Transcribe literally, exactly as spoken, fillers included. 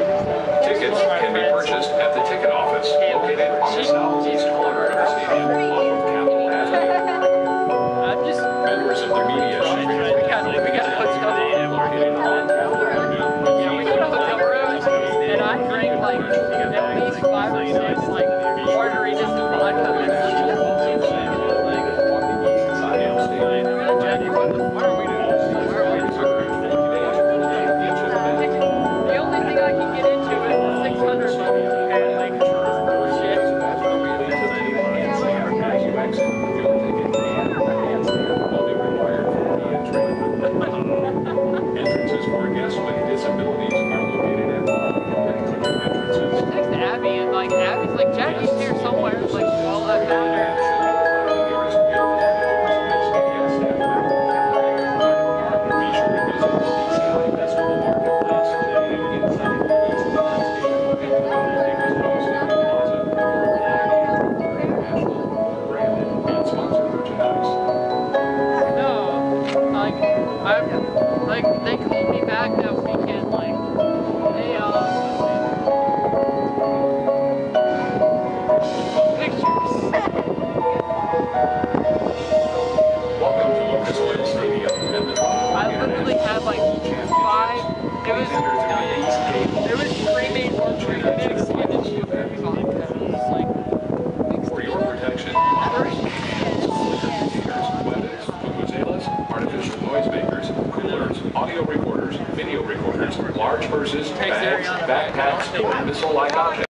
Tickets can be purchased at the ticket office located on the southeast corner of the stadium off of Capitol Avenue. I'm just Members of the media should be we got we got a hotel located on Capitol Avenue. yeah, we got a hotel room and I drank like at least five or six like margaritas and vodka. The only thing I can get into is the six hundred level apparently because it's bullshit. Entrances for guests with disabilities are located at all public entrances. Next to Abby and like Abby's like Jackie's here somewhere. It's like well I found her. Be sure to visit the D C I Festival Marketplace today inside the East Landscape. Tickets posted in the plaza for national, branded, and sponsored merchandise. No, like I'm like they called me back that weekend like hey uh pictures. Welcome to Lucas Oil Stadium and the I literally had like five. It was